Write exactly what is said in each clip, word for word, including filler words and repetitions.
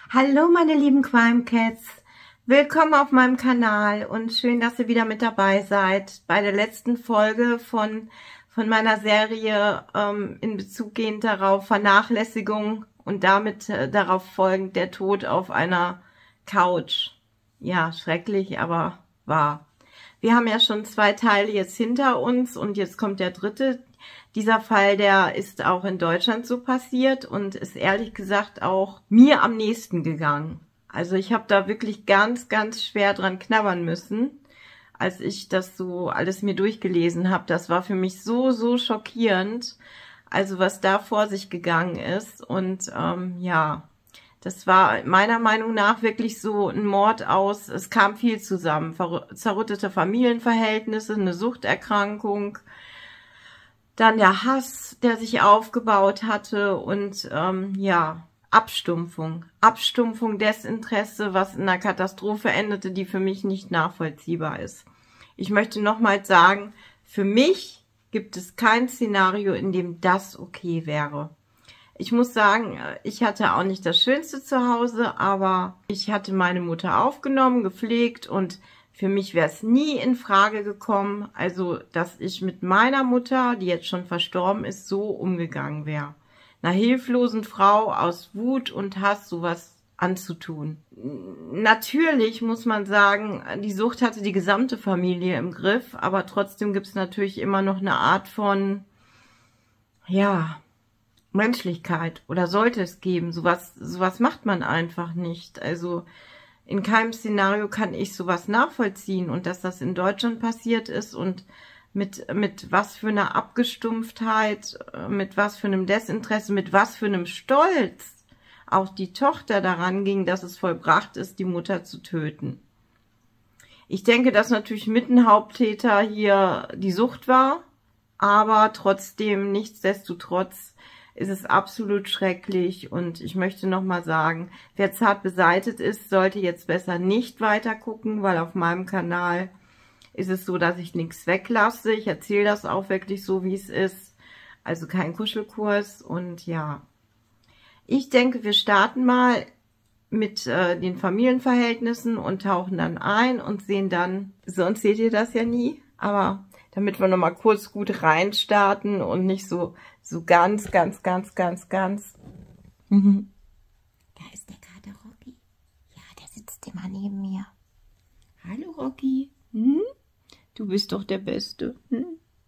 Hallo meine lieben Crime Cats, willkommen auf meinem Kanal und schön, dass ihr wieder mit dabei seid bei der letzten Folge von, von meiner Serie ähm, in Bezug gehend darauf Vernachlässigung und damit äh, darauf folgend der Tod auf einer Couch. Ja, schrecklich, aber wahr. Wir haben ja schon zwei Teile jetzt hinter uns und jetzt kommt der dritte. Dieser Fall, der ist auch in Deutschland so passiert und ist ehrlich gesagt auch mir am nächsten gegangen. Also ich habe da wirklich ganz, ganz schwer dran knabbern müssen, als ich das so alles mir durchgelesen habe. Das war für mich so, so schockierend, also was da vor sich gegangen ist. Und ähm, ja, das war meiner Meinung nach wirklich so ein Mord aus, es kam viel zusammen. Zerrüttete Familienverhältnisse, eine Suchterkrankung, dann der Hass, der sich aufgebaut hatte und ähm, ja, Abstumpfung. Abstumpfung, Desinteresse, was in einer Katastrophe endete, die für mich nicht nachvollziehbar ist. Ich möchte nochmals sagen, für mich gibt es kein Szenario, in dem das okay wäre. Ich muss sagen, ich hatte auch nicht das Schönste zu Hause, aber ich hatte meine Mutter aufgenommen, gepflegt und für mich wäre es nie in Frage gekommen, also dass ich mit meiner Mutter, die jetzt schon verstorben ist, so umgegangen wäre. Einer hilflosen Frau aus Wut und Hass sowas anzutun. Natürlich muss man sagen, die Sucht hatte die gesamte Familie im Griff, aber trotzdem gibt es natürlich immer noch eine Art von, ja, Menschlichkeit oder sollte es geben. Sowas, sowas macht man einfach nicht. Also in keinem Szenario kann ich sowas nachvollziehen und dass das in Deutschland passiert ist und mit, mit was für einer Abgestumpftheit, mit was für einem Desinteresse, mit was für einem Stolz auch die Tochter daran ging, dass es vollbracht ist, die Mutter zu töten. Ich denke, dass natürlich mit ein Haupttäter hier die Sucht war, aber trotzdem, nichtsdestotrotz, ist es absolut schrecklich und ich möchte nochmal sagen, wer zart beseitet ist, sollte jetzt besser nicht weiter gucken, weil auf meinem Kanal ist es so, dass ich nichts weglasse. Ich erzähle das auch wirklich so, wie es ist, also kein Kuschelkurs und ja. Ich denke, wir starten mal mit äh, den Familienverhältnissen und tauchen dann ein und sehen dann, sonst seht ihr das ja nie, aber damit wir nochmal kurz gut reinstarten und nicht so, so ganz, ganz, ganz, ganz, ganz. Mhm. Da ist der Kater Rocky. Ja, der sitzt immer neben mir. Hallo Rocky. Hm? Du bist doch der Beste. Hm?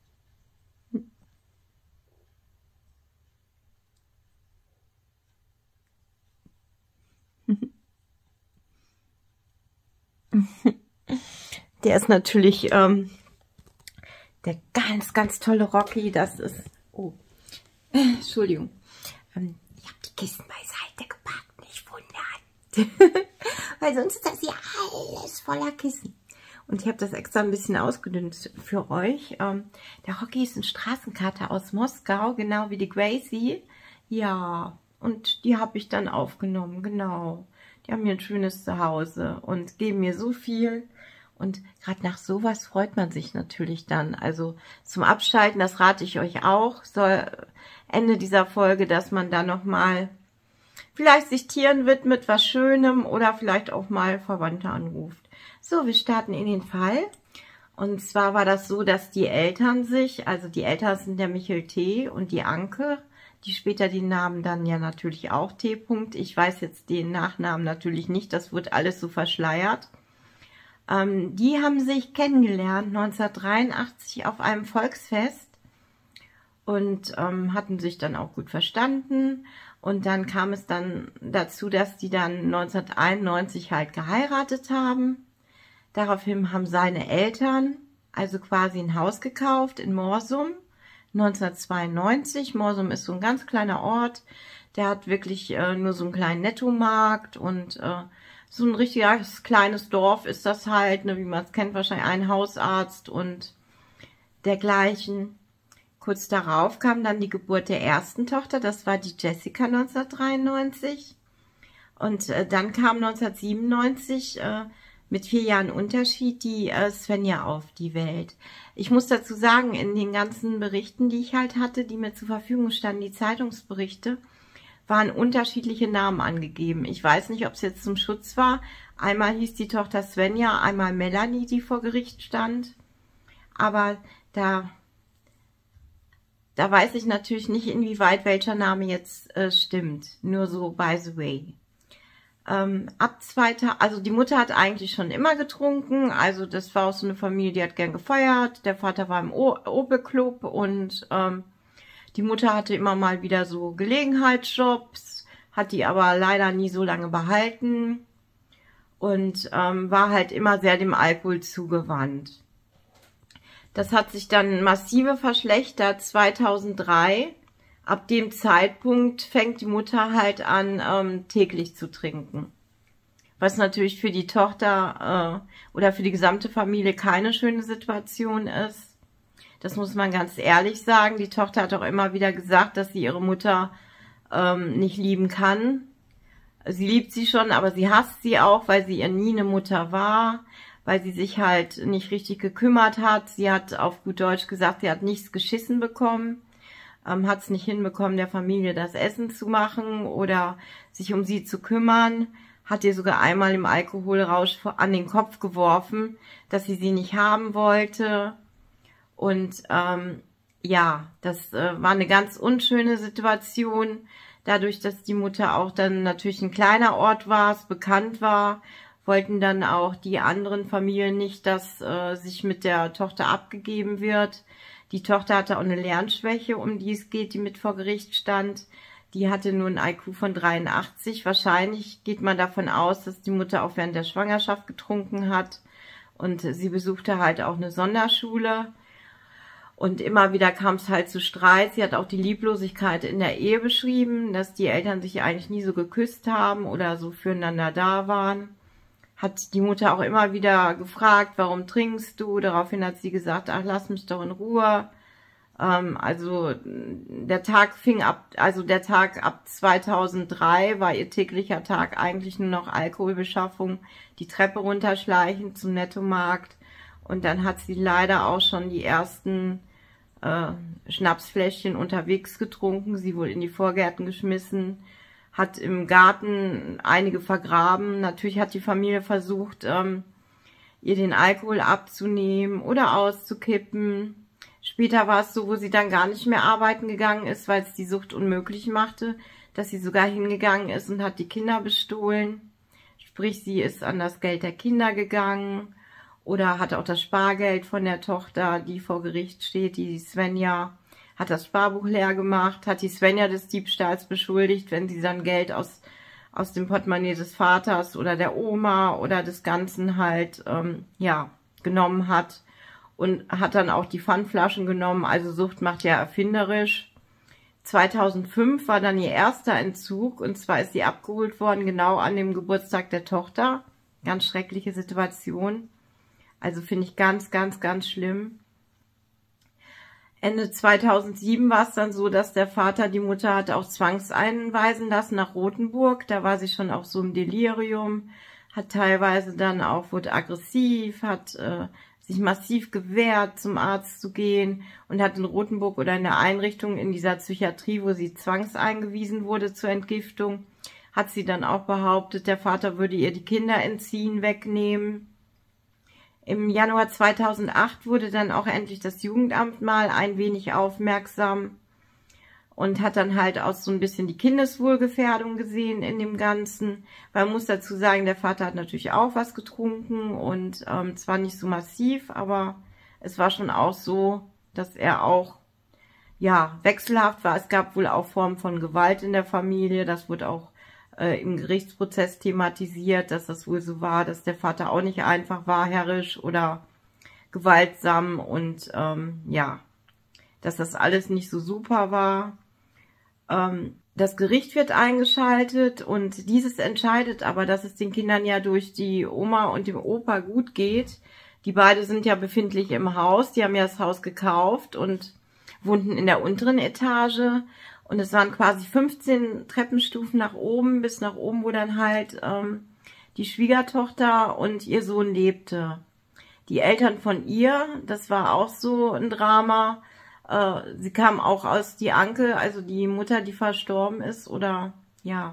Der ist natürlich ähm, der ganz, ganz tolle Rocky. Das ist, oh, Entschuldigung. Ähm, ich habe die Kisten beiseite gepackt, nicht wundern. Weil sonst ist das hier alles voller Kissen. Und ich habe das extra ein bisschen ausgedünnt für euch. Ähm, der Rocky ist ein Straßenkater aus Moskau, genau wie die Gracie. Ja, und die habe ich dann aufgenommen, genau. Die haben mir ein schönes Zuhause und geben mir so viel. Und gerade nach sowas freut man sich natürlich dann. Also zum Abschalten, das rate ich euch auch, soll Ende dieser Folge, dass man dann nochmal vielleicht sich Tieren widmet, was Schönem oder vielleicht auch mal Verwandte anruft. So, wir starten in den Fall. Und zwar war das so, dass die Eltern sich, also die Eltern sind der Michael T. und die Anke, die später den Namen dann ja natürlich auch T. -Punkt. Ich weiß jetzt den Nachnamen natürlich nicht, das wird alles so verschleiert. Ähm, die haben sich kennengelernt neunzehnhundertdreiundachtzig auf einem Volksfest und ähm, hatten sich dann auch gut verstanden. Und dann kam es dann dazu, dass die dann neunzehnhunderteinundneunzig halt geheiratet haben. Daraufhin haben seine Eltern also quasi ein Haus gekauft in Morsum neunzehnhundertzweiundneunzig. Morsum ist so ein ganz kleiner Ort, der hat wirklich äh, nur so einen kleinen Nettomarkt und äh, so ein richtiges kleines Dorf ist das halt, ne, wie man es kennt, wahrscheinlich ein Hausarzt und dergleichen. Kurz darauf kam dann die Geburt der ersten Tochter, das war die Jessica neunzehnhundertdreiundneunzig. Und äh, dann kam neunzehnhundertsiebenundneunzig äh, mit vier Jahren Unterschied die äh, Svenja auf die Welt. Ich muss dazu sagen, in den ganzen Berichten, die ich halt hatte, die mir zur Verfügung standen, die Zeitungsberichte, waren unterschiedliche Namen angegeben. Ich weiß nicht, ob es jetzt zum Schutz war. Einmal hieß die Tochter Svenja, einmal Melanie, die vor Gericht stand. Aber da, da weiß ich natürlich nicht, inwieweit welcher Name jetzt äh, stimmt. Nur so by the way. Ähm, ab zweiter, also die Mutter hat eigentlich schon immer getrunken. Also das war auch so eine Familie, die hat gern gefeiert. Der Vater war im Opel-Club und ähm, die Mutter hatte immer mal wieder so Gelegenheitsjobs, hat die aber leider nie so lange behalten und ähm, war halt immer sehr dem Alkohol zugewandt. Das hat sich dann massive verschlechtert zweitausenddrei. Ab dem Zeitpunkt fängt die Mutter halt an, ähm, täglich zu trinken. Was natürlich für die Tochter äh, oder für die gesamte Familie keine schöne Situation ist. Das muss man ganz ehrlich sagen. Die Tochter hat auch immer wieder gesagt, dass sie ihre Mutter ähm, nicht lieben kann. Sie liebt sie schon, aber sie hasst sie auch, weil sie ihr nie eine Mutter war, weil sie sich halt nicht richtig gekümmert hat. Sie hat auf gut Deutsch gesagt, sie hat nichts geschissen bekommen, ähm, hat es nicht hinbekommen, der Familie das Essen zu machen oder sich um sie zu kümmern. Hat ihr sogar einmal im Alkoholrausch an den Kopf geworfen, dass sie sie nicht haben wollte. Und ähm, ja, das äh, war eine ganz unschöne Situation, dadurch, dass die Mutter auch dann natürlich ein kleiner Ort war, es bekannt war, wollten dann auch die anderen Familien nicht, dass äh, sich mit der Tochter abgegeben wird. Die Tochter hatte auch eine Lernschwäche, um die es geht, die mit vor Gericht stand. Die hatte nur ein I Q von dreiundachtzig. Wahrscheinlich geht man davon aus, dass die Mutter auch während der Schwangerschaft getrunken hat. Und sie besuchte halt auch eine Sonderschule. Und immer wieder kam es halt zu Streit. Sie hat auch die Lieblosigkeit in der Ehe beschrieben, dass die Eltern sich eigentlich nie so geküsst haben oder so füreinander da waren. Hat die Mutter auch immer wieder gefragt, warum trinkst du? Daraufhin hat sie gesagt, ach, lass mich doch in Ruhe. Ähm, also der Tag fing ab, also der Tag ab zweitausenddrei war ihr täglicher Tag eigentlich nur noch Alkoholbeschaffung, die Treppe runterschleichen zum Nettomarkt. Und dann hat sie leider auch schon die ersten äh, Schnapsfläschchen unterwegs getrunken, sie wohl in die Vorgärten geschmissen, hat im Garten einige vergraben. Natürlich hat die Familie versucht, ähm, ihr den Alkohol abzunehmen oder auszukippen. Später war es so, wo sie dann gar nicht mehr arbeiten gegangen ist, weil es die Sucht unmöglich machte, dass sie sogar hingegangen ist und hat die Kinder bestohlen. Sprich, sie ist an das Geld der Kinder gegangen. Oder hat auch das Spargeld von der Tochter, die vor Gericht steht, die Svenja, hat das Sparbuch leer gemacht, hat die Svenja des Diebstahls beschuldigt, wenn sie dann Geld aus, aus dem Portemonnaie des Vaters oder der Oma oder des Ganzen halt, ähm, ja, genommen hat. Und hat dann auch die Pfandflaschen genommen, also Sucht macht ja erfinderisch. zweitausendfünf war dann ihr erster Entzug und zwar ist sie abgeholt worden, genau an dem Geburtstag der Tochter. Ganz schreckliche Situation. Also finde ich ganz, ganz, ganz schlimm. Ende zweitausendsieben war es dann so, dass der Vater die Mutter hat auch zwangseinweisen lassen nach Rothenburg. Da war sie schon auch so im Delirium, hat teilweise dann auch, wurde aggressiv, hat äh, sich massiv gewehrt, zum Arzt zu gehen und hat in Rothenburg oder in der Einrichtung in dieser Psychiatrie, wo sie zwangseingewiesen wurde zur Entgiftung, hat sie dann auch behauptet, der Vater würde ihr die Kinder entziehen, wegnehmen. Im Januar zweitausendacht wurde dann auch endlich das Jugendamt mal ein wenig aufmerksam und hat dann halt auch so ein bisschen die Kindeswohlgefährdung gesehen in dem Ganzen. Weil man muss dazu sagen, der Vater hat natürlich auch was getrunken und ähm, zwar nicht so massiv, aber es war schon auch so, dass er auch ja wechselhaft war. Es gab wohl auch Formen von Gewalt in der Familie, das wurde auch im Gerichtsprozess thematisiert, dass das wohl so war, dass der Vater auch nicht einfach war, herrisch oder gewaltsam und ähm, ja, dass das alles nicht so super war. Ähm, das Gericht wird eingeschaltet und dieses entscheidet aber, dass es den Kindern ja durch die Oma und dem Opa gut geht. Die beiden sind ja befindlich im Haus, die haben ja das Haus gekauft und wohnten in der unteren Etage. Und es waren quasi fünfzehn Treppenstufen nach oben, bis nach oben, wo dann halt ähm, die Schwiegertochter und ihr Sohn lebte. Die Eltern von ihr, das war auch so ein Drama. Äh, sie kamen auch aus die Anke, also die Mutter, die verstorben ist oder ja,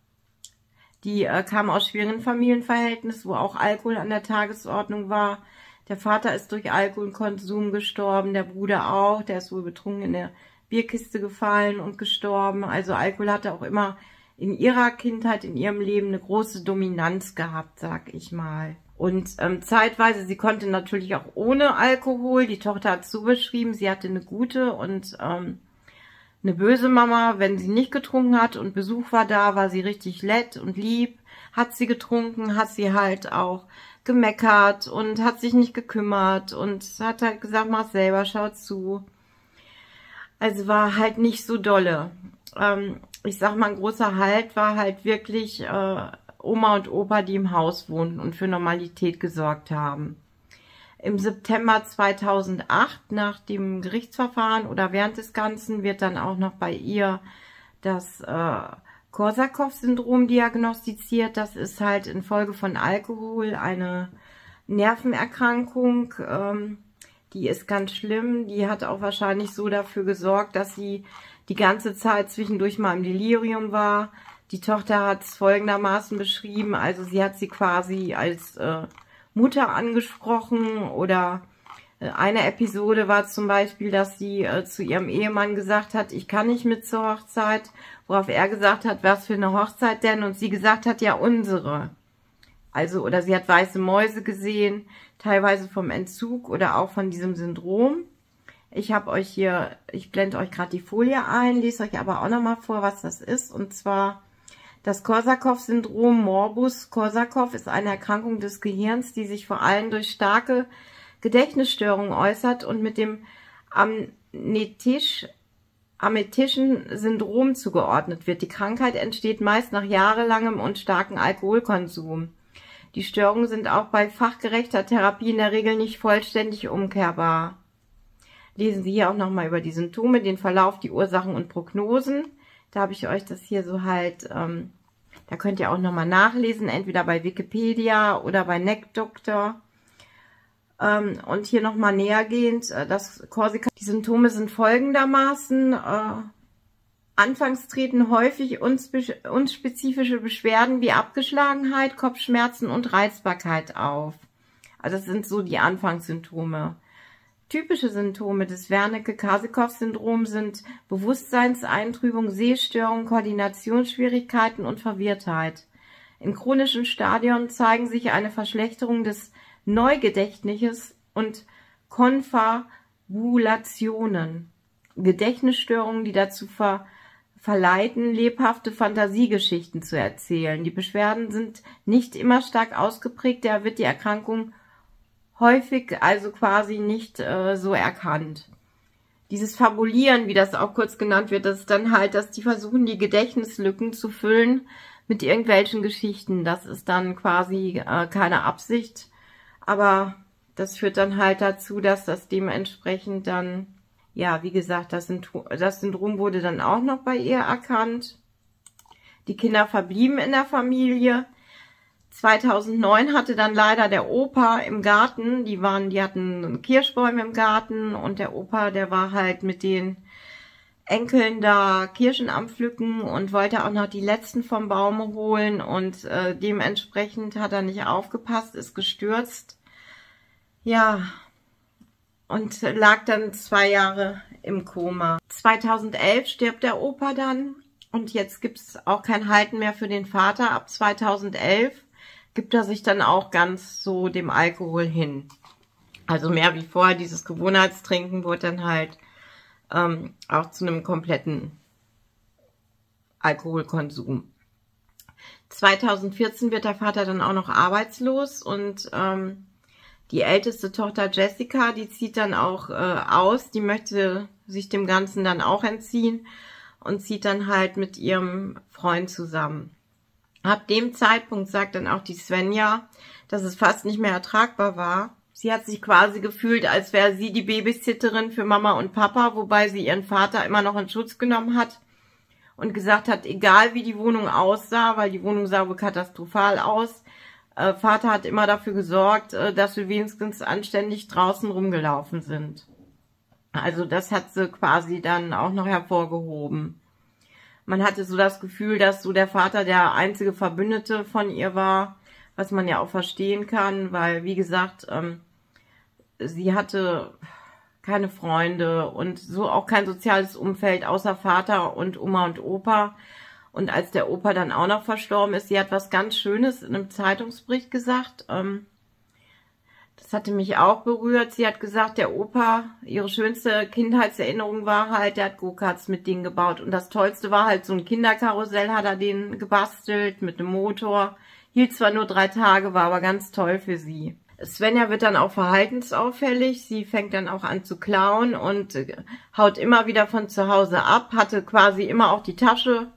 die äh, kam aus schweren Familienverhältnissen, wo auch Alkohol an der Tagesordnung war. Der Vater ist durch Alkoholkonsum gestorben, der Bruder auch, der ist wohl betrunken in der Bierkiste gefallen und gestorben. Also Alkohol hatte auch immer in ihrer Kindheit, in ihrem Leben eine große Dominanz gehabt, sag ich mal. Und ähm, zeitweise, sie konnte natürlich auch ohne Alkohol, die Tochter hat zubeschrieben, sie hatte eine gute und ähm, eine böse Mama. Wenn sie nicht getrunken hat und Besuch war da, war sie richtig nett und lieb. Hat sie getrunken, hat sie halt auch gemeckert und hat sich nicht gekümmert und hat halt gesagt, mach selber, schau zu. Also war halt nicht so dolle. Ähm, ich sag mal, ein großer Halt war halt wirklich äh, Oma und Opa, die im Haus wohnten und für Normalität gesorgt haben. Im September zweitausendacht, nach dem Gerichtsverfahren oder während des Ganzen, wird dann auch noch bei ihr das äh, Korsakow-Syndrom diagnostiziert. Das ist halt infolge von Alkohol eine Nervenerkrankung. Ähm, die ist ganz schlimm. Die hat auch wahrscheinlich so dafür gesorgt, dass sie die ganze Zeit zwischendurch mal im Delirium war. Die Tochter hat es folgendermaßen beschrieben. Also sie hat sie quasi als äh, Mutter angesprochen oder äh, eine Episode war zum Beispiel, dass sie äh, zu ihrem Ehemann gesagt hat, ich kann nicht mit zur Hochzeit, worauf er gesagt hat, was für eine Hochzeit denn? Und sie gesagt hat, ja, unsere. Also, oder sie hat weiße Mäuse gesehen, teilweise vom Entzug oder auch von diesem Syndrom. Ich habe euch hier, ich blende euch gerade die Folie ein, lese euch aber auch nochmal vor, was das ist. Und zwar das Korsakow-Syndrom, Morbus Korsakow, ist eine Erkrankung des Gehirns, die sich vor allem durch starke Gedächtnisstörungen äußert und mit dem amnetisch, amnetischen Syndrom zugeordnet wird. Die Krankheit entsteht meist nach jahrelangem und starkem Alkoholkonsum. Die Störungen sind auch bei fachgerechter Therapie in der Regel nicht vollständig umkehrbar. Lesen Sie hier auch nochmal über die Symptome, den Verlauf, die Ursachen und Prognosen. Da habe ich euch das hier so halt, ähm, da könnt ihr auch nochmal nachlesen, entweder bei Wikipedia oder bei NeckDoktor. Ähm, und hier nochmal nähergehend, äh, das Korsika. Die Symptome sind folgendermaßen. Äh, anfangs treten häufig unspe unspezifische Beschwerden wie Abgeschlagenheit, Kopfschmerzen und Reizbarkeit auf. Also das sind so die Anfangssymptome. Typische Symptome des Wernicke-Korsakow-Syndroms sind Bewusstseinseintrübung, Sehstörung, Koordinationsschwierigkeiten und Verwirrtheit. Im chronischen Stadium zeigen sich eine Verschlechterung des Neugedächtnisses und Konfabulationen, Gedächtnisstörungen, die dazu ver verleiten, lebhafte Fantasiegeschichten zu erzählen. Die Beschwerden sind nicht immer stark ausgeprägt, daher wird die Erkrankung häufig also quasi nicht äh, so erkannt. Dieses Fabulieren, wie das auch kurz genannt wird, das ist dann halt, dass die versuchen, die Gedächtnislücken zu füllen mit irgendwelchen Geschichten. Das ist dann quasi äh, keine Absicht, aber das führt dann halt dazu, dass das dementsprechend dann, ja, wie gesagt, das Syndrom, das Syndrom wurde dann auch noch bei ihr erkannt. Die Kinder verblieben in der Familie. zweitausendneun hatte dann leider der Opa im Garten, die waren, die hatten Kirschbäume im Garten und der Opa, der war halt mit den Enkeln da Kirschen am Pflücken und wollte auch noch die letzten vom Baum holen und äh, dementsprechend hat er nicht aufgepasst, ist gestürzt. Ja, und lag dann zwei Jahre im Koma. zweitausendelf stirbt der Opa dann und jetzt gibt es auch kein Halten mehr für den Vater. Ab zweitausendelf gibt er sich dann auch ganz so dem Alkohol hin. Also mehr wie vorher, dieses Gewohnheitstrinken wurde dann halt ähm, auch zu einem kompletten Alkoholkonsum. zweitausendvierzehn wird der Vater dann auch noch arbeitslos und ähm, die älteste Tochter Jessica, die zieht dann auch äh, aus, die möchte sich dem Ganzen dann auch entziehen und zieht dann halt mit ihrem Freund zusammen. Ab dem Zeitpunkt sagt dann auch die Svenja, dass es fast nicht mehr ertragbar war. Sie hat sich quasi gefühlt, als wäre sie die Babysitterin für Mama und Papa, wobei sie ihren Vater immer noch in Schutz genommen hat und gesagt hat, egal wie die Wohnung aussah, weil die Wohnung sah wohl katastrophal aus, äh, Vater hat immer dafür gesorgt, äh, dass wir wenigstens anständig draußen rumgelaufen sind. Also das hat sie quasi dann auch noch hervorgehoben. man hatte so das Gefühl, dass so der Vater der einzige Verbündete von ihr war, was man ja auch verstehen kann, weil, wie gesagt, ähm, sie hatte keine Freunde und so auch kein soziales Umfeld außer Vater und Oma und Opa. Und als der Opa dann auch noch verstorben ist, sie hat was ganz Schönes in einem Zeitungsbericht gesagt, ähm, das hatte mich auch berührt. Sie hat gesagt, der Opa, ihre schönste Kindheitserinnerung war halt, der hat Go-Karts mit denen gebaut. Und das Tollste war halt, so ein Kinderkarussell hat er denen gebastelt mit einem Motor. Hielt zwar nur drei Tage, war aber ganz toll für sie. Svenja wird dann auch verhaltensauffällig. Sie fängt dann auch an zu klauen und haut immer wieder von zu Hause ab. Hatte quasi immer auch die Tasche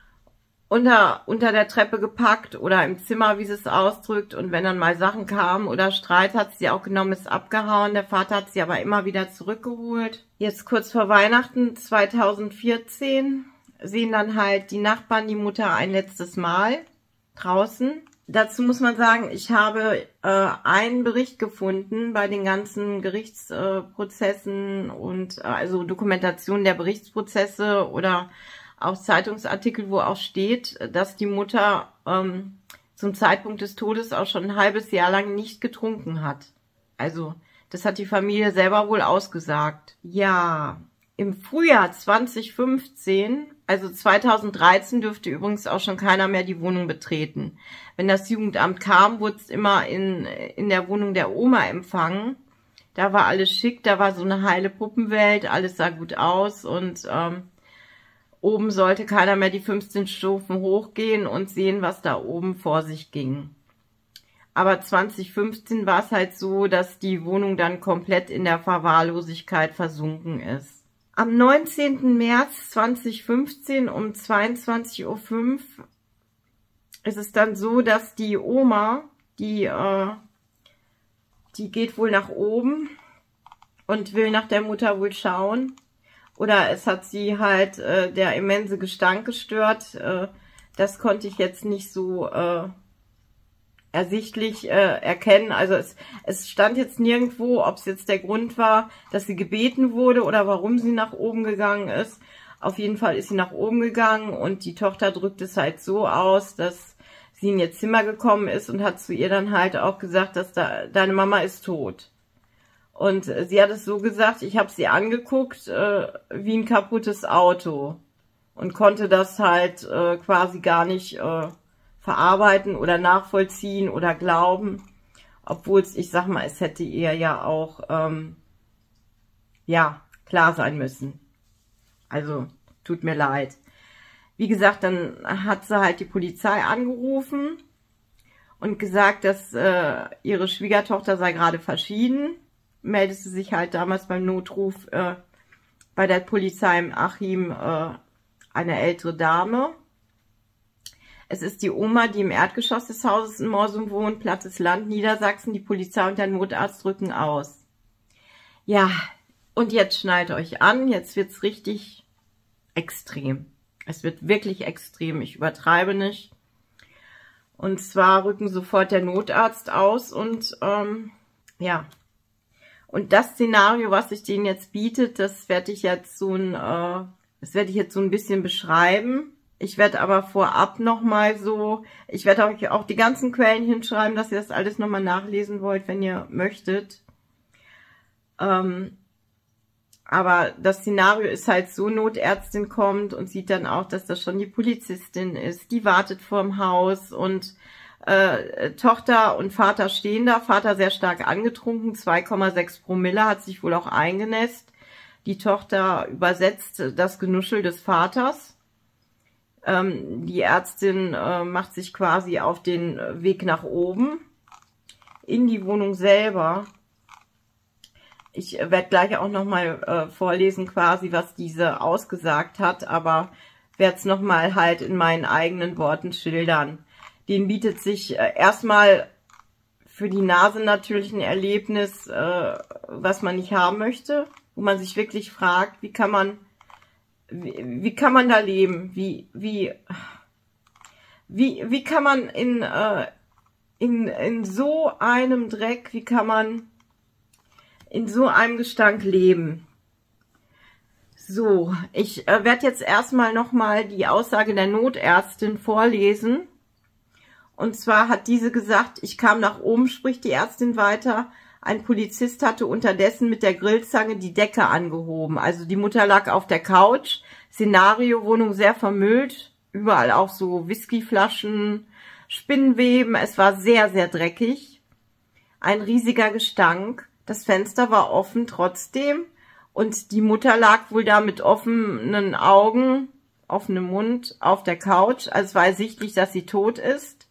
unter, unter der Treppe gepackt oder im Zimmer, wie sie es ausdrückt. Und wenn dann mal Sachen kamen oder Streit, hat sie auch genommen, ist abgehauen. Der Vater hat sie aber immer wieder zurückgeholt. Jetzt kurz vor Weihnachten zweitausendvierzehn sehen dann halt die Nachbarn die Mutter ein letztes Mal draußen. Dazu muss man sagen, ich habe äh, einen Bericht gefunden bei den ganzen Gerichtsprozessen äh, und äh, also Dokumentation der Berichtsprozesse oder auch Zeitungsartikel, wo auch steht, dass die Mutter ähm, zum Zeitpunkt des Todes auch schon ein halbes Jahr lang nicht getrunken hat. Also das hat die Familie selber wohl ausgesagt. Ja, im Frühjahr zweitausendfünfzehn, also zweitausenddreizehn, dürfte übrigens auch schon keiner mehr die Wohnung betreten. Wenn das Jugendamt kam, wurde es immer in, in der Wohnung der Oma empfangen. Da war alles schick, da war so eine heile Puppenwelt, alles sah gut aus und ähm, oben sollte keiner mehr die fünfzehn Stufen hochgehen und sehen, was da oben vor sich ging. Aber zweitausendfünfzehn war es halt so, dass die Wohnung dann komplett in der Verwahrlosigkeit versunken ist. Am neunzehnten März zweitausendfünfzehn um zweiundzwanzig Uhr fünf ist es dann so, dass die Oma, die, äh, die geht wohl nach oben und will nach der Mutter wohl schauen. Oder es hat sie halt äh, der immense Gestank gestört. Äh, das konnte ich jetzt nicht so äh, ersichtlich äh, erkennen. Also es, es stand jetzt nirgendwo, ob es jetzt der Grund war, dass sie gebeten wurde oder warum sie nach oben gegangen ist. Auf jeden Fall ist sie nach oben gegangen und die Tochter drückt es halt so aus, dass sie in ihr Zimmer gekommen ist und hat zu ihr dann halt auch gesagt, dass da, deine Mama ist tot. Und sie hat es so gesagt, ich habe sie angeguckt äh, wie ein kaputtes Auto und konnte das halt äh, quasi gar nicht äh, verarbeiten oder nachvollziehen oder glauben, obwohl es, ich sag mal, es hätte ihr ja auch ähm, ja klar sein müssen. Also tut mir leid. Wie gesagt, dann hat sie halt die Polizei angerufen und gesagt, dass äh, ihre Schwiegertochter sei gerade verschieden. Meldete sich halt damals beim Notruf äh, bei der Polizei im Achim äh, eine ältere Dame. Es ist die Oma, die im Erdgeschoss des Hauses in Morsum wohnt, Plattes Land, Niedersachsen. Die Polizei und der Notarzt rücken aus. Ja, und jetzt schnallt euch an, jetzt wird's richtig extrem. Es wird wirklich extrem, ich übertreibe nicht. Und zwar rücken sofort der Notarzt aus und ähm, ja... Und das Szenario, was sich denen jetzt bietet, das werde ich jetzt so ein, äh, das werde ich jetzt so ein bisschen beschreiben. Ich werde aber vorab nochmal so, ich werde euch auch die ganzen Quellen hinschreiben, dass ihr das alles nochmal nachlesen wollt, wenn ihr möchtet. Ähm, aber das Szenario ist halt so, Notärztin kommt und sieht dann auch, dass das schon die Polizistin ist. Die wartet vorm Haus und Äh, Tochter und Vater stehen da, Vater sehr stark angetrunken, zwei Komma sechs Promille, hat sich wohl auch eingenässt. Die Tochter übersetzt das Genuschel des Vaters. Ähm, die Ärztin äh, macht sich quasi auf den Weg nach oben, in die Wohnung selber. Ich werde gleich auch nochmal äh, vorlesen quasi, was diese ausgesagt hat, aber werde es nochmal halt in meinen eigenen Worten schildern. Den bietet sich äh, erstmal für die Nase natürlich ein Erlebnis, äh, was man nicht haben möchte, wo man sich wirklich fragt, wie kann man, wie, wie kann man da leben, wie, wie, wie, wie kann man in, äh, in, in so einem Dreck, wie kann man in so einem Gestank leben? So, ich äh, werde jetzt erstmal nochmal die Aussage der Notärztin vorlesen. Und zwar hat diese gesagt, ich kam nach oben, spricht die Ärztin weiter. Ein Polizist hatte unterdessen mit der Grillzange die Decke angehoben. Also die Mutter lag auf der Couch. Szenario, Wohnung sehr vermüllt. Überall auch so Whiskyflaschen, Spinnweben. Es war sehr, sehr dreckig. Ein riesiger Gestank. Das Fenster war offen trotzdem. Und die Mutter lag wohl da mit offenen Augen, offenem Mund auf der Couch. Also es war ersichtlich, dass sie tot ist.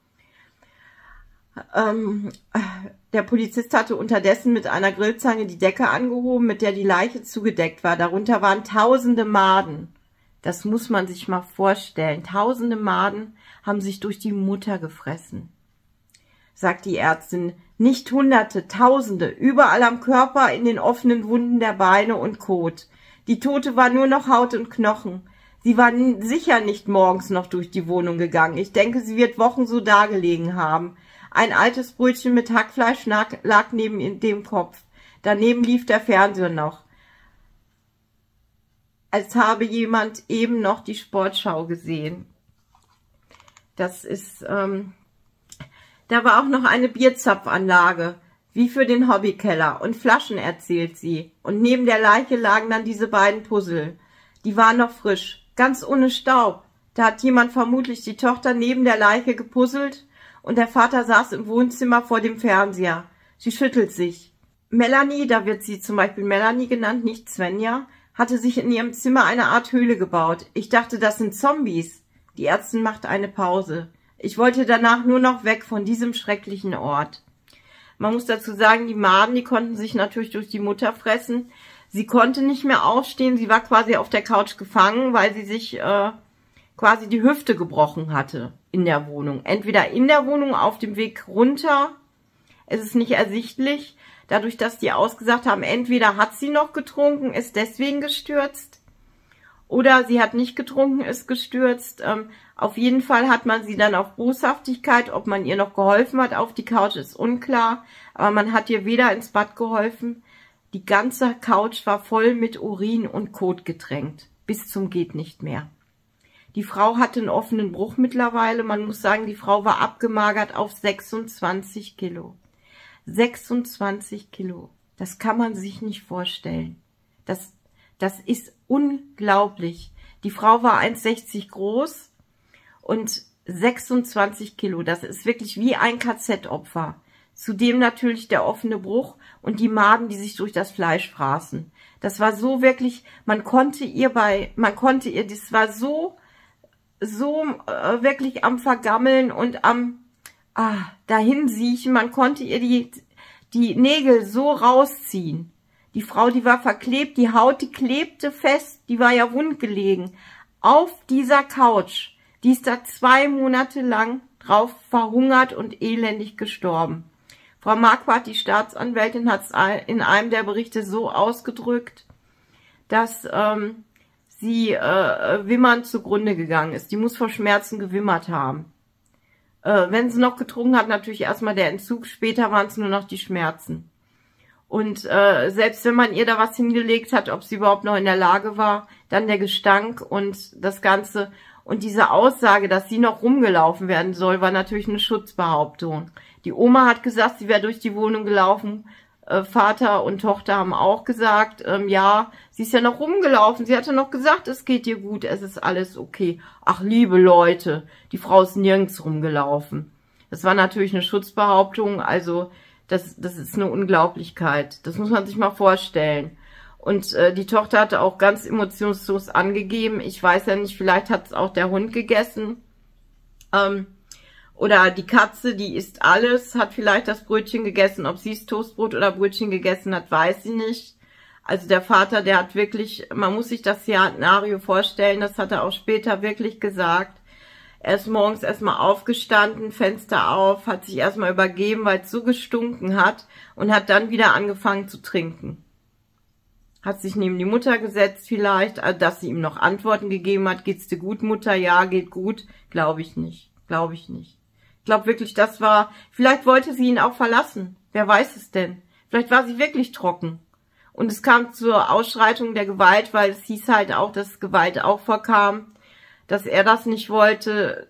Ähm, der Polizist hatte unterdessen mit einer Grillzange die Decke angehoben, mit der die Leiche zugedeckt war. Darunter waren tausende Maden. Das muss man sich mal vorstellen. Tausende Maden haben sich durch die Mutter gefressen, sagt die Ärztin. Nicht Hunderte, Tausende, überall am Körper, in den offenen Wunden der Beine und Kot. Die Tote war nur noch Haut und Knochen. Sie war sicher nicht morgens noch durch die Wohnung gegangen. Ich denke, sie wird Wochen so dagelegen haben. Ein altes Brötchen mit Hackfleisch lag neben dem Kopf. Daneben lief der Fernseher noch. Als habe jemand eben noch die Sportschau gesehen. Das ist, ähm, da war auch noch eine Bierzapfanlage, wie für den Hobbykeller, und Flaschen, erzählt sie. Und neben der Leiche lagen dann diese beiden Puzzle. Die waren noch frisch, ganz ohne Staub. Da hat jemand vermutlich die Tochter neben der Leiche gepuzzelt, und der Vater saß im Wohnzimmer vor dem Fernseher. Sie schüttelt sich. Melanie, da wird sie zum Beispiel Melanie genannt, nicht Svenja, hatte sich in ihrem Zimmer eine Art Höhle gebaut. Ich dachte, das sind Zombies. Die Ärztin machte eine Pause. Ich wollte danach nur noch weg von diesem schrecklichen Ort. Man muss dazu sagen, die Maden, die konnten sich natürlich durch die Mutter fressen. Sie konnte nicht mehr aufstehen, sie war quasi auf der Couch gefangen, weil sie sich äh, quasi die Hüfte gebrochen hatte in der Wohnung. Entweder in der Wohnung, auf dem Weg runter, es ist nicht ersichtlich, dadurch, dass die ausgesagt haben, entweder hat sie noch getrunken, ist deswegen gestürzt, oder sie hat nicht getrunken, ist gestürzt. Ähm, auf jeden Fall hat man sie dann auf Boshaftigkeit, ob man ihr noch geholfen hat auf die Couch, ist unklar, aber man hat ihr weder ins Bad geholfen. Die ganze Couch war voll mit Urin und Kot getränkt, bis zum geht nicht mehr. Die Frau hatte einen offenen Bruch mittlerweile. Man muss sagen, die Frau war abgemagert auf sechsundzwanzig Kilo. sechsundzwanzig Kilo. Das kann man sich nicht vorstellen. Das, das ist unglaublich. Die Frau war eins Komma sechzig groß und sechsundzwanzig Kilo. Das ist wirklich wie ein K Z-Opfer. Zudem natürlich der offene Bruch und die Maden, die sich durch das Fleisch fraßen. Das war so wirklich, man konnte ihr bei, man konnte ihr, das war so, so äh, wirklich am Vergammeln und am ah, dahin siechen. Man konnte ihr die, die Nägel so rausziehen. Die Frau, die war verklebt, die Haut, die klebte fest, die war ja wund gelegen. Auf dieser Couch, die ist da zwei Monate lang drauf verhungert und elendig gestorben. Frau Marquardt, die Staatsanwältin, hat es in einem der Berichte so ausgedrückt, dass ähm, sie äh, wimmernd zugrunde gegangen ist. Die muss vor Schmerzen gewimmert haben. Äh, wenn sie noch getrunken hat, natürlich erstmal der Entzug, später waren es nur noch die Schmerzen. Und äh, selbst wenn man ihr da was hingelegt hat, ob sie überhaupt noch in der Lage war, dann der Gestank und das Ganze. Und diese Aussage, dass sie noch rumgelaufen werden soll, war natürlich eine Schutzbehauptung. Die Oma hat gesagt, sie wäre durch die Wohnung gelaufen. Äh, Vater und Tochter haben auch gesagt, ähm, ja, sie ist ja noch rumgelaufen. Sie hatte noch gesagt, es geht ihr gut, es ist alles okay. Ach, liebe Leute, die Frau ist nirgends rumgelaufen. Das war natürlich eine Schutzbehauptung, also das, das ist eine Unglaublichkeit. Das muss man sich mal vorstellen. Und äh, die Tochter hatte auch ganz emotionslos angegeben, ich weiß ja nicht, vielleicht hat es auch der Hund gegessen. Ähm, oder die Katze, die isst alles, hat vielleicht das Brötchen gegessen. Ob sie das Toastbrot oder Brötchen gegessen hat, weiß sie nicht. Also der Vater, der hat wirklich, man muss sich das Szenario vorstellen, das hat er auch später wirklich gesagt. Er ist morgens erstmal aufgestanden, Fenster auf, hat sich erstmal übergeben, weil es so gestunken hat und hat dann wieder angefangen zu trinken. Hat sich neben die Mutter gesetzt vielleicht, also dass sie ihm noch Antworten gegeben hat. Geht's dir gut, Mutter? Ja, geht gut. Glaube ich nicht. Glaube ich nicht. Ich glaube wirklich, das war, vielleicht wollte sie ihn auch verlassen. Wer weiß es denn? Vielleicht war sie wirklich trocken. Und es kam zur Ausschreitung der Gewalt, weil es hieß halt auch, dass Gewalt auch vorkam, dass er das nicht wollte,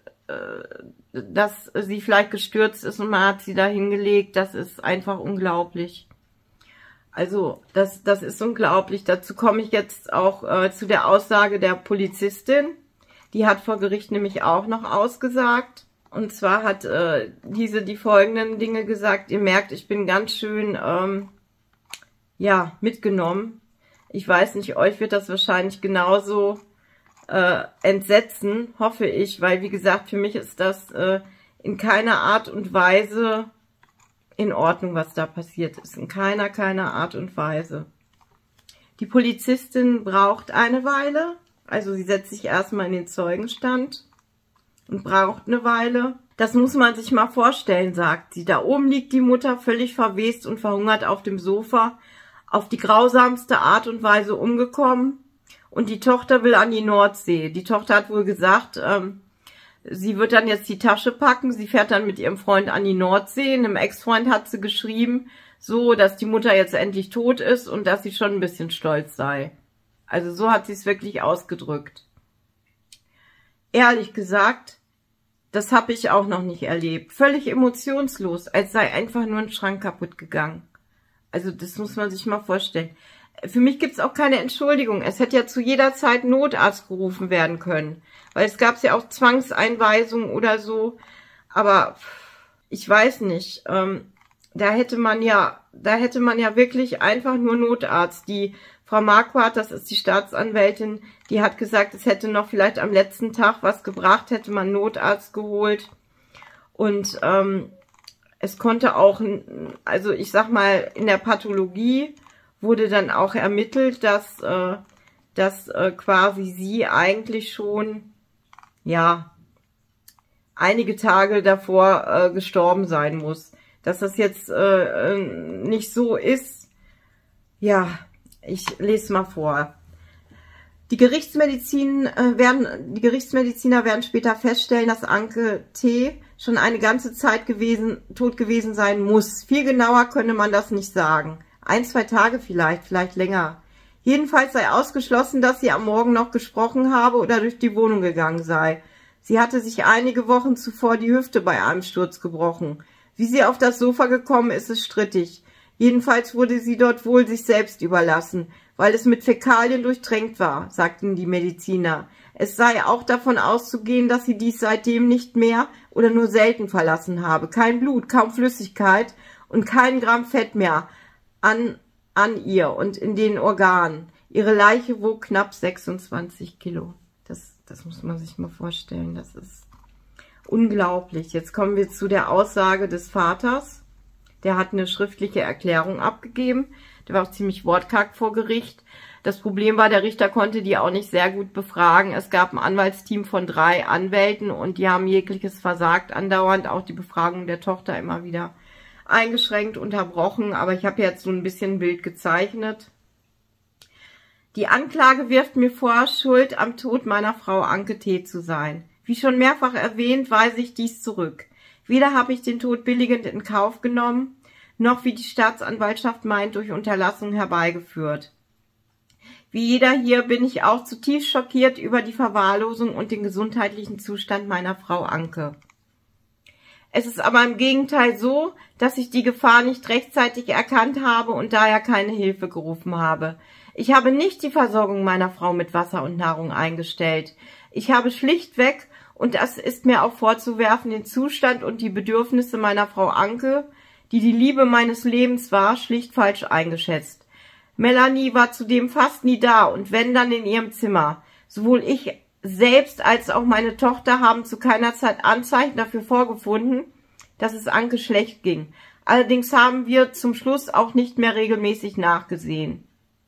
dass sie vielleicht gestürzt ist und man hat sie da hingelegt. Das ist einfach unglaublich. Also das, das ist unglaublich. Dazu komme ich jetzt auch äh, zu der Aussage der Polizistin. Die hat vor Gericht nämlich auch noch ausgesagt. Und zwar hat äh, diese die folgenden Dinge gesagt. Ihr merkt, ich bin ganz schön ähm, ja mitgenommen. Ich weiß nicht, euch wird das wahrscheinlich genauso äh, entsetzen, hoffe ich. Weil, wie gesagt, für mich ist das äh, in keiner Art und Weise in Ordnung, was da passiert ist. In keiner, keiner Art und Weise. Die Polizistin braucht eine Weile. Also sie setzt sich erstmal in den Zeugenstand und braucht eine Weile. Das muss man sich mal vorstellen, sagt sie. Da oben liegt die Mutter völlig verwest und verhungert auf dem Sofa, auf die grausamste Art und Weise umgekommen. Und die Tochter will an die Nordsee. Die Tochter hat wohl gesagt, ähm, sie wird dann jetzt die Tasche packen. Sie fährt dann mit ihrem Freund an die Nordsee. Einem Ex-Freund hat sie geschrieben, so, dass die Mutter jetzt endlich tot ist und dass sie schon ein bisschen stolz sei. Also so hat sie es wirklich ausgedrückt. Ehrlich gesagt, das habe ich auch noch nicht erlebt. Völlig emotionslos, als sei einfach nur ein Schrank kaputt gegangen. Also das muss man sich mal vorstellen. Für mich gibt es auch keine Entschuldigung. Es hätte ja zu jeder Zeit Notarzt gerufen werden können. Weil es gab ja auch Zwangseinweisungen oder so. Aber ich weiß nicht. Ähm, da hätte man ja, da hätte man ja wirklich einfach nur Notarzt. Die Frau Marquardt, das ist die Staatsanwältin, die hat gesagt, es hätte noch vielleicht am letzten Tag was gebracht, hätte man Notarzt geholt. Und ähm, es konnte auch, also ich sag mal, in der Pathologie wurde dann auch ermittelt, dass, äh, dass äh, quasi sie eigentlich schon, ja, einige Tage davor äh, gestorben sein muss. Dass das jetzt äh, nicht so ist, ja, ich lese mal vor. Die Gerichtsmedizin äh, werden, die Gerichtsmediziner werden später feststellen, dass Anke T. schon eine ganze Zeit gewesen, tot gewesen sein muss. Viel genauer könne man das nicht sagen. Ein, zwei Tage vielleicht, vielleicht länger. Jedenfalls sei ausgeschlossen, dass sie am Morgen noch gesprochen habe oder durch die Wohnung gegangen sei. Sie hatte sich einige Wochen zuvor die Hüfte bei einem Sturz gebrochen. Wie sie auf das Sofa gekommen ist, ist strittig. Jedenfalls wurde sie dort wohl sich selbst überlassen, weil es mit Fäkalien durchtränkt war, sagten die Mediziner. Es sei auch davon auszugehen, dass sie dies seitdem nicht mehr oder nur selten verlassen habe. Kein Blut, kaum Flüssigkeit und kein Gramm Fett mehr an, an ihr und in den Organen. Ihre Leiche wog knapp sechsundzwanzig Kilo. Das, das muss man sich mal vorstellen. Das ist unglaublich. Jetzt kommen wir zu der Aussage des Vaters. Der hat eine schriftliche Erklärung abgegeben. Der war auch ziemlich wortkarg vor Gericht. Das Problem war, der Richter konnte die auch nicht sehr gut befragen. Es gab ein Anwaltsteam von drei Anwälten und die haben jegliches versagt andauernd. Auch die Befragung der Tochter immer wieder eingeschränkt, unterbrochen. Aber ich habe jetzt so ein bisschen ein Bild gezeichnet. Die Anklage wirft mir vor, schuld am Tod meiner Frau Anke T. zu sein. Wie schon mehrfach erwähnt, weise ich dies zurück. Weder habe ich den Tod billigend in Kauf genommen, noch, wie die Staatsanwaltschaft meint, durch Unterlassung herbeigeführt. Wie jeder hier bin ich auch zutiefst schockiert über die Verwahrlosung und den gesundheitlichen Zustand meiner Frau Anke. Es ist aber im Gegenteil so, dass ich die Gefahr nicht rechtzeitig erkannt habe und daher keine Hilfe gerufen habe. Ich habe nicht die Versorgung meiner Frau mit Wasser und Nahrung eingestellt. Ich habe schlichtweg, und das ist mir auch vorzuwerfen, den Zustand und die Bedürfnisse meiner Frau Anke, die die Liebe meines Lebens war, schlicht falsch eingeschätzt. Melanie war zudem fast nie da und wenn, dann in ihrem Zimmer. Sowohl ich selbst als auch meine Tochter haben zu keiner Zeit Anzeichen dafür vorgefunden, dass es Anke schlecht ging. Allerdings haben wir zum Schluss auch nicht mehr regelmäßig nachgesehen.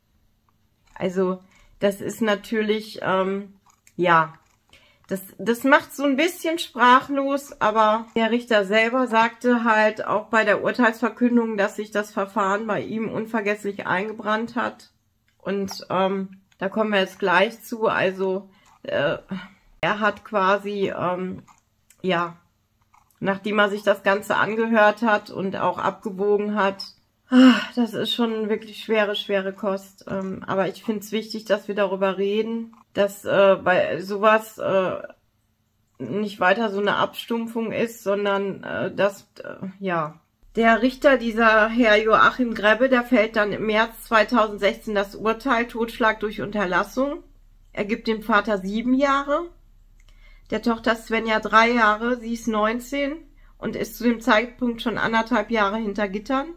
Also das ist natürlich, ähm, ja, das, das macht so ein bisschen sprachlos, aber der Richter selber sagte halt auch bei der Urteilsverkündung, dass sich das Verfahren bei ihm unvergesslich eingebrannt hat. Und ähm, da kommen wir jetzt gleich zu. Also äh, er hat quasi, ähm, ja, nachdem er sich das Ganze angehört hat und auch abgewogen hat, Das ist schon wirklich schwere, schwere Kost. Ähm, aber ich finde es wichtig, dass wir darüber reden, dass äh, bei sowas äh, nicht weiter so eine Abstumpfung ist, sondern äh, dass, äh, ja... Der Richter, dieser Herr Joachim Grebbe, der fällt dann im März zweitausendsechzehn das Urteil Totschlag durch Unterlassung. Er gibt dem Vater sieben Jahre, der Tochter Svenja drei Jahre, sie ist neunzehn und ist zu dem Zeitpunkt schon anderthalb Jahre hinter Gittern.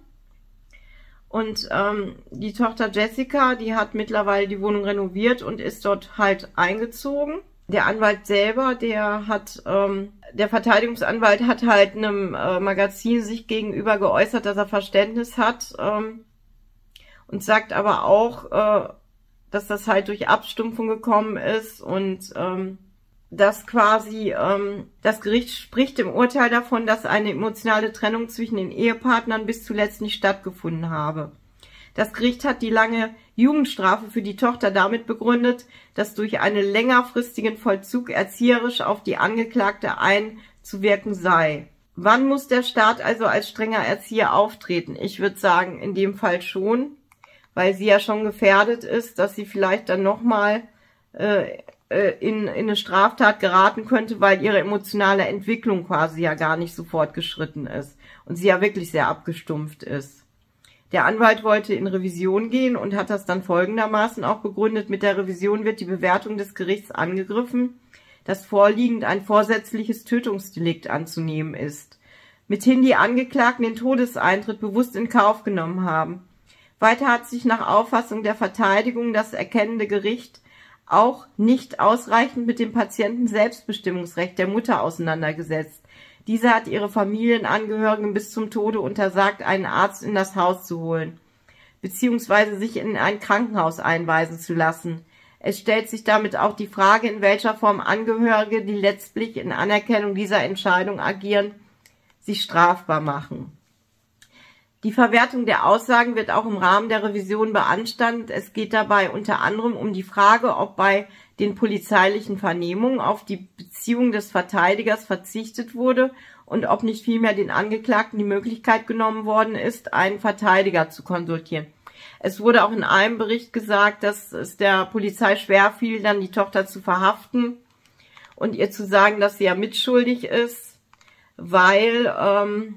Und ähm, die Tochter Jessica, die hat mittlerweile die Wohnung renoviert und ist dort halt eingezogen. Der Anwalt selber, der hat, ähm, der Verteidigungsanwalt hat halt einem äh, Magazin sich gegenüber geäußert, dass er Verständnis hat ähm, und sagt aber auch, äh, dass das halt durch Abstumpfung gekommen ist und ähm, dass quasi ähm, das Gericht spricht im Urteil davon, dass eine emotionale Trennung zwischen den Ehepartnern bis zuletzt nicht stattgefunden habe. Das Gericht hat die lange Jugendstrafe für die Tochter damit begründet, dass durch einen längerfristigen Vollzug erzieherisch auf die Angeklagte einzuwirken sei. Wann muss der Staat also als strenger Erzieher auftreten? Ich würde sagen, in dem Fall schon, weil sie ja schon gefährdet ist, dass sie vielleicht dann nochmal äh, in, in eine Straftat geraten könnte, weil ihre emotionale Entwicklung quasi ja gar nicht so fortgeschritten ist und sie ja wirklich sehr abgestumpft ist. Der Anwalt wollte in Revision gehen und hat das dann folgendermaßen auch begründet: Mit der Revision wird die Bewertung des Gerichts angegriffen, dass vorliegend ein vorsätzliches Tötungsdelikt anzunehmen ist, mithin die Angeklagten den Todeseintritt bewusst in Kauf genommen haben. Weiter hat sich nach Auffassung der Verteidigung das erkennende Gericht auch nicht ausreichend mit dem Patienten-Selbstbestimmungsrecht der Mutter auseinandergesetzt. Diese hat ihre Familienangehörigen bis zum Tode untersagt, einen Arzt in das Haus zu holen, beziehungsweise sich in ein Krankenhaus einweisen zu lassen. Es stellt sich damit auch die Frage, in welcher Form Angehörige, die letztlich in Anerkennung dieser Entscheidung agieren, sich strafbar machen. Die Verwertung der Aussagen wird auch im Rahmen der Revision beanstandet. Es geht dabei unter anderem um die Frage, ob bei den polizeilichen Vernehmungen auf die Beziehung des Verteidigers verzichtet wurde und ob nicht vielmehr den Angeklagten die Möglichkeit genommen worden ist, einen Verteidiger zu konsultieren. Es wurde auch in einem Bericht gesagt, dass es der Polizei schwerfiel, dann die Tochter zu verhaften und ihr zu sagen, dass sie ja mitschuldig ist, weil ähm,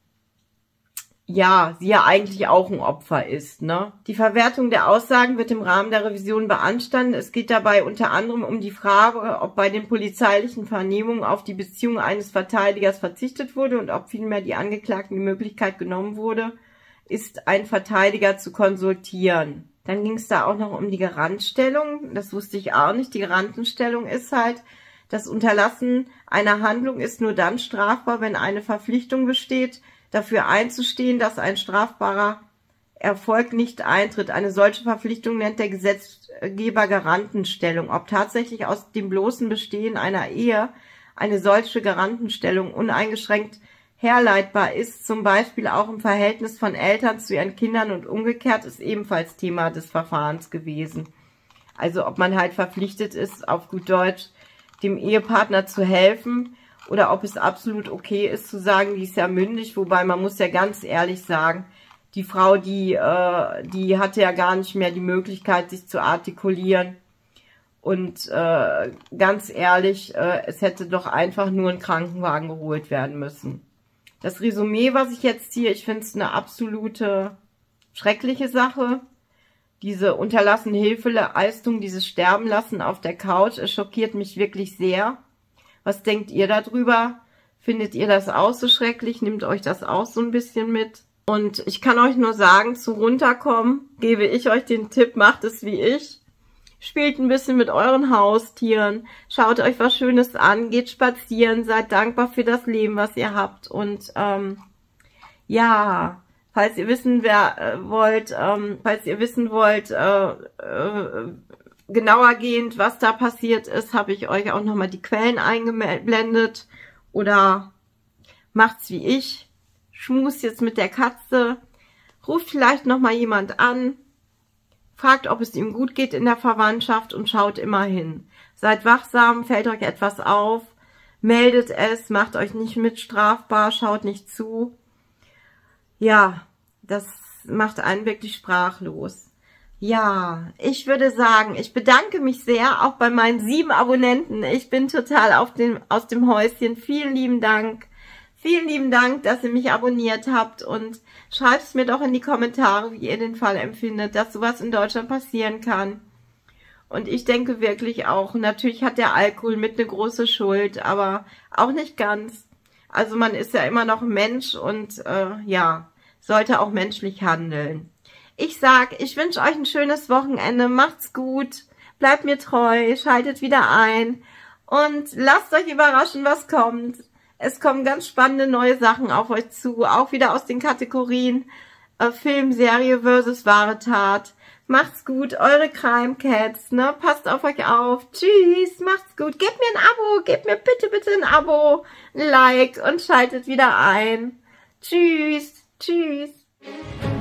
ja, sie ja eigentlich auch ein Opfer ist, ne? Die Verwertung der Aussagen wird im Rahmen der Revision beanstandet. Es geht dabei unter anderem um die Frage, ob bei den polizeilichen Vernehmungen auf die Beziehung eines Verteidigers verzichtet wurde und ob vielmehr die Angeklagten die Möglichkeit genommen wurde, ist ein Verteidiger zu konsultieren. Dann ging es da auch noch um die Garantstellung. Das wusste ich auch nicht. Die Garantenstellung ist halt, das Unterlassen einer Handlung ist nur dann strafbar, wenn eine Verpflichtung besteht, dafür einzustehen, dass ein strafbarer Erfolg nicht eintritt. Eine solche Verpflichtung nennt der Gesetzgeber Garantenstellung. Ob tatsächlich aus dem bloßen Bestehen einer Ehe eine solche Garantenstellung uneingeschränkt herleitbar ist, zum Beispiel auch im Verhältnis von Eltern zu ihren Kindern und umgekehrt, ist ebenfalls Thema des Verfahrens gewesen. Also ob man halt verpflichtet ist, auf gut Deutsch, dem Ehepartner zu helfen, oder ob es absolut okay ist zu sagen, die ist ja mündig, wobei man muss ja ganz ehrlich sagen, die Frau, die äh, die hatte ja gar nicht mehr die Möglichkeit, sich zu artikulieren. Und äh, ganz ehrlich, äh, es hätte doch einfach nur ein Krankenwagen geholt werden müssen. Das Resümee, was ich jetzt ziehe, ich finde es eine absolute schreckliche Sache. Diese unterlassene Hilfeleistung, dieses Sterbenlassen auf der Couch, es schockiert mich wirklich sehr. Was denkt ihr darüber? Findet ihr das auch so schrecklich? Nehmt euch das auch so ein bisschen mit? Und ich kann euch nur sagen, zu runterkommen, gebe ich euch den Tipp, macht es wie ich. Spielt ein bisschen mit euren Haustieren, schaut euch was Schönes an, geht spazieren, seid dankbar für das Leben, was ihr habt. Und ähm, ja, falls ihr wissen wer, äh, wollt, ähm, falls ihr wissen wollt, äh, äh, genauergehend, was da passiert ist, habe ich euch auch nochmal die Quellen eingeblendet. Oder macht's wie ich, schmust jetzt mit der Katze, ruft vielleicht nochmal jemand an, fragt, ob es ihm gut geht in der Verwandtschaft und schaut immer hin. Seid wachsam, fällt euch etwas auf, meldet es, macht euch nicht mit strafbar, schaut nicht zu. Ja, das macht einen wirklich sprachlos. Ja, ich würde sagen, ich bedanke mich sehr, auch bei meinen sieben Abonnenten. Ich bin total auf dem, aus dem Häuschen. Vielen lieben Dank. Vielen lieben Dank, dass ihr mich abonniert habt und schreibt es mir doch in die Kommentare, wie ihr den Fall empfindet, dass sowas in Deutschland passieren kann. Und ich denke wirklich auch, natürlich hat der Alkohol mit eine große Schuld, aber auch nicht ganz. Also man ist ja immer noch ein Mensch und äh, ja, sollte auch menschlich handeln. Ich sag, ich wünsche euch ein schönes Wochenende, macht's gut, bleibt mir treu, schaltet wieder ein und lasst euch überraschen, was kommt. Es kommen ganz spannende neue Sachen auf euch zu, auch wieder aus den Kategorien äh, Film, Serie versus wahre Tat. Macht's gut, eure Crime Cats, ne? Passt auf euch auf. Tschüss, macht's gut. Gebt mir ein Abo, gebt mir bitte, bitte ein Abo, ein Like und schaltet wieder ein. Tschüss, tschüss.